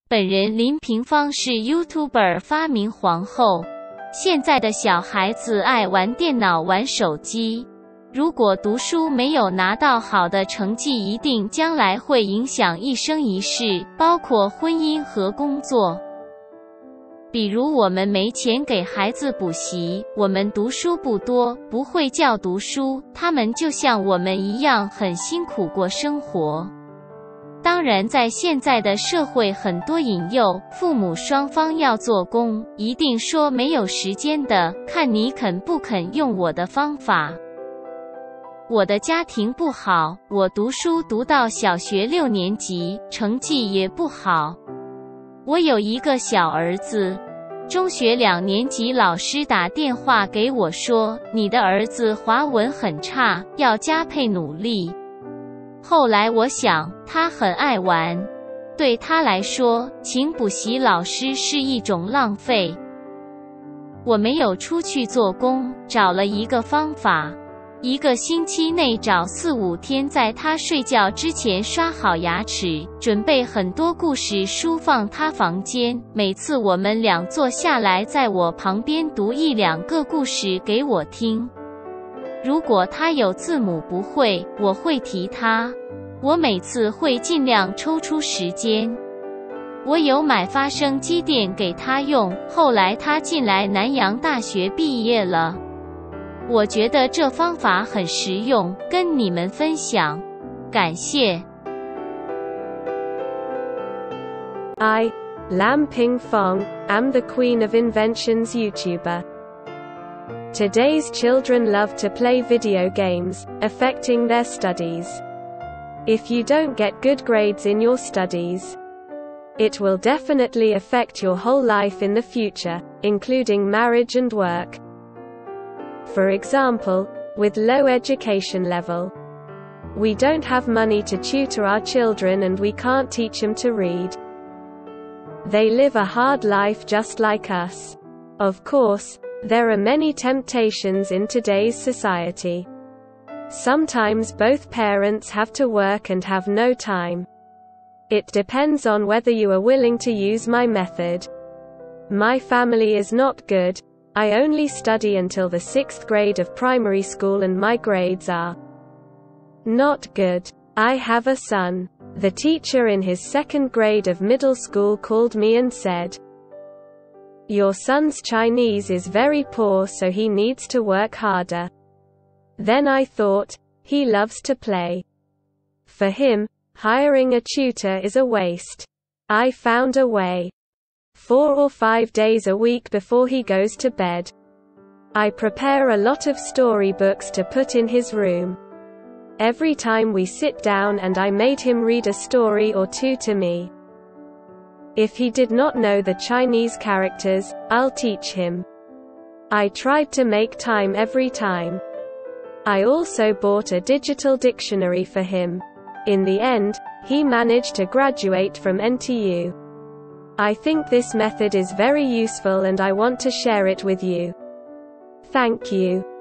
本人林平方是YouTuber发明皇后，现在的小孩子爱玩电脑玩手机，如果读书没有拿到好的成绩一定将来会影响一生一世，包括婚姻和工作。比如我们没钱给孩子补习，我们读书不多，不会教读书，他们就像我们一样很辛苦过生活。当然在现在的社会很多引诱，父母双方要做工，一定说没有时间的，看你肯不肯用我的方法。我的家庭不好，我读书读到小学6年级，成绩也不好。我有一个小儿子，中学2年级老师打电话给我说，你的儿子华文很差，要加配努力。后来我想，他很爱玩，对他来说，请补习老师是一种浪费。我没有出去做工，找了一个方法，一个星期内找4、5天在他睡觉之前刷好牙齿，准备很多故事书放他房间，每次我们俩坐下来在我旁边读1、2个故事给我听。如果他有字母不会，我会提他。我每次会尽量抽出时间。我有买发声机垫给他用，后来他进来南洋大学毕业了。我觉得这方法很实用，跟你们分享。感谢。 I, Lam Ping Fong, am the Queen of Inventions YouTuber. Today's children love to play video games, affecting their studies. If you don't get good grades in your studies, it will definitely affect your whole life in the future, including marriage and work. For example, with low education level, we don't have money to tutor our children and we can't teach them to read. They live a hard life just like us. Of course, there are many temptations in today's society. Sometimes both parents have to work and have no time. It depends on whether you are willing to use my method. My family is not good. I only study until the 6th grade of primary school and my grades are not good. I have a son. The teacher in his 2nd grade of middle school called me and said, "Your son's Chinese is very poor, so he needs to work harder." Then I thought, he loves to play. For him, hiring a tutor is a waste. I found a way. 4 or 5 days a week before he goes to bed, I prepare a lot of storybooks to put in his room. Every time we sit down and I made him read a story or 2 to me. If he did not know the Chinese characters, I'll teach him. I tried to make time every time. I also bought a digital dictionary for him. In the end, he managed to graduate from NTU. I think this method is very useful and I want to share it with you. Thank you.